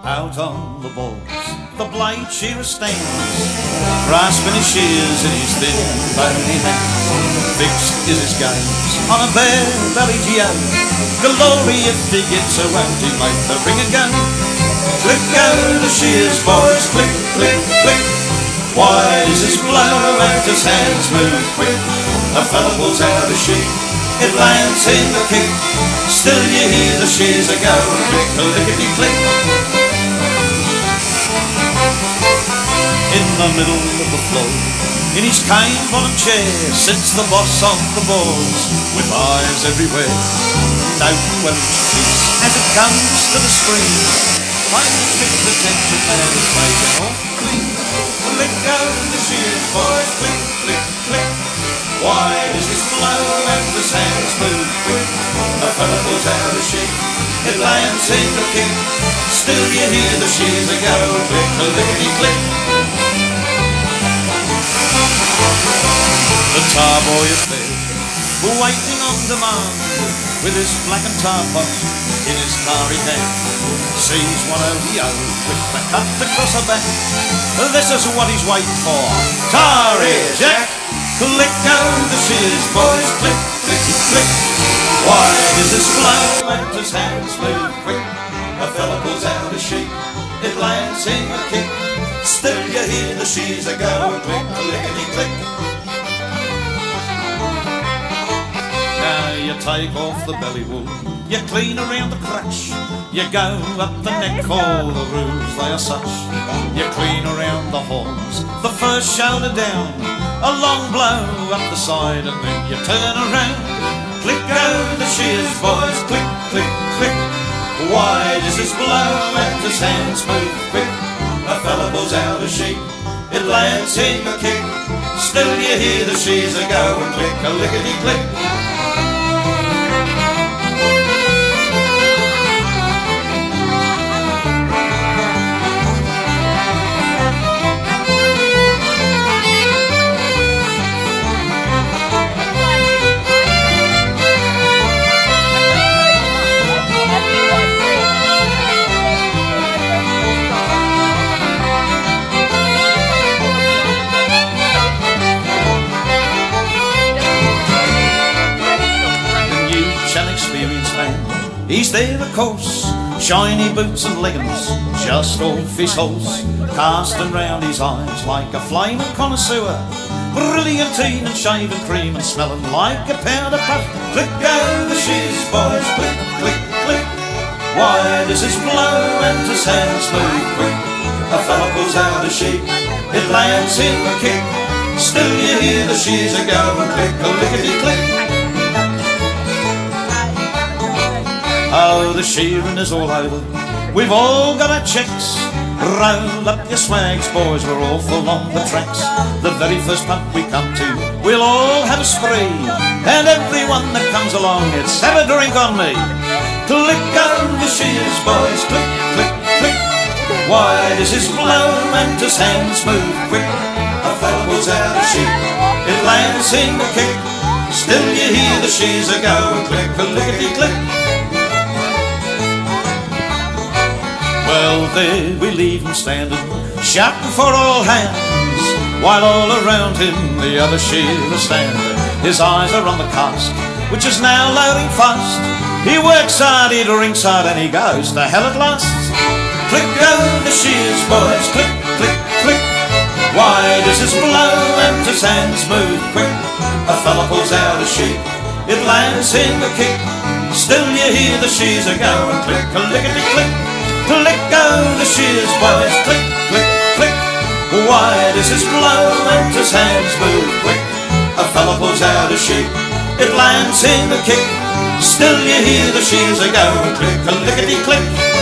Out on the balls, the blade shearer stands, grasping his shears in his thin bony hands. Fixed is his gaze on a bare-bellied young. Glory if he gets a won't he make the ring again. Click go the shears, boys, click, click, click. Wide is his blow and his hands move quick. A fellow pulls out a sheep, it lands in the kick. Still you hear the shears a go, click, clickety-click. In the middle of the floor, in his cane-bottom chair, sits the boss of the balls, with eyes everywhere, noting well each piece as it comes to the screen. Paying strict attention and it's making off clean. Click go the shears, boys, click, click, click. Wide is his blow and his hands move quick. A fellow pulls out a sheep, it lands in the kick. Still you hear the shears a go, click, clickety-click. The tar boy is there, waiting on demand, with his blackened tar pot in his tarry hand. Sees one OEO with the cut across her back. This is what he's waiting for. Tarry Jack! Click go the shears, boys, click, click, click. Wide is his blow and his hands move quick. A fella pulls out a sheep, it lands in a kick. Still you hear the shears a go, click, clickety-click. You take off the belly wool, you clean around the crutch, you go up the neck, all the rules they are such. You clean around the horns, the first shoulder down, a long blow up the side and then you turn around. Click go the shears, boys, click, click, click. Wide is his blow and his hands move quick. A fella pulls out a sheep, it lands in a kick. Still you hear the shears a go and click, a lickety-click. He's there, of course, shiny boots and leggings, just off his horse, casting round his eyes like a flaming connoisseur. Brilliantine and shaving cream and smelling like a powder puff. Click go the shears, boys, click, click, click. Wide is his blow and his hands move quick. A fella pulls out a sheep, it lands in a kick. Still you hear the shears a go and click, a lickety-click. Oh, the shearing is all over, we've all got our checks. Roll up your swags, boys, we're all full on the tracks. The very first pump we come to, we'll all have a spree. And everyone that comes along, it's have a drink on me. Click go the shears, boys, click, click, click. Wide is his blow and his hands move quick. A fella pulls out a sheep, it lands in the kick. Still you hear the shears a go and click, a lickety-click. Well, there we leave him standing, shouting for all hands, while all around him the other shearers stand. His eyes are on the cask, which is now loading fast. He works hard, he drinks hard, and he goes to hell at last. Click go the shears, boys, click, click, click. Wide is his blow and his hands move quick. A fella pulls out a sheep, it lands in the kick. Still you hear the shears a go and click, a lickety-click. Click go the shears, boys, click, click, click. Wide is his blow and his hands move quick. A fella pulls out a sheep, it lands in the kick. Still you hear the shears a go and click, a lickety-click.